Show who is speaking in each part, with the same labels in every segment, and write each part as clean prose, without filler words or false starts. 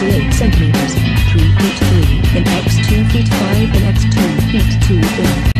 Speaker 1: 48 centimeters, 3 feet 3 in x 2 feet 5 in x 2 feet 2 in.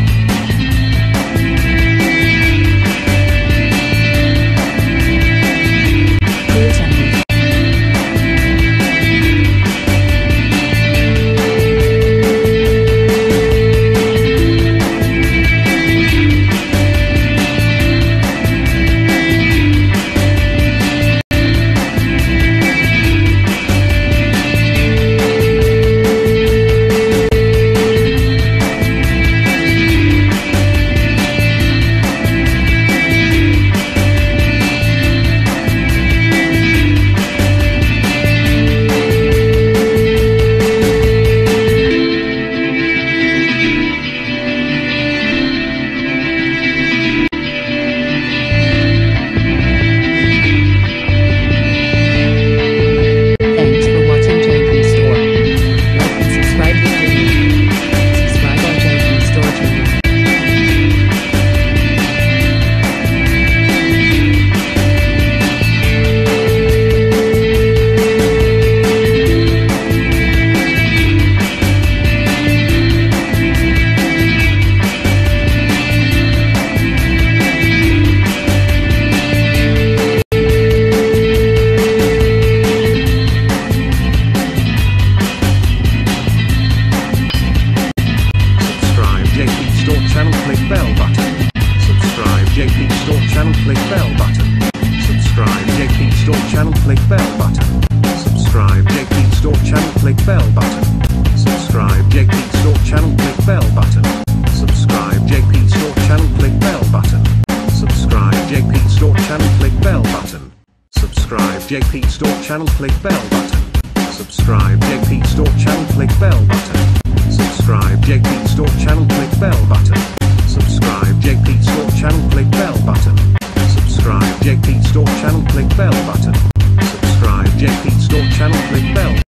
Speaker 2: JP Store channel, click bell button. Subscribe JP Store channel, click bell button. Subscribe JP Store channel, click bell button. Subscribe JP Store channel, click bell button. Subscribe JP Store channel, click bell button. Subscribe JP Store channel, click bell button. Subscribe JP Store channel, click bell button. Subscribe JP Store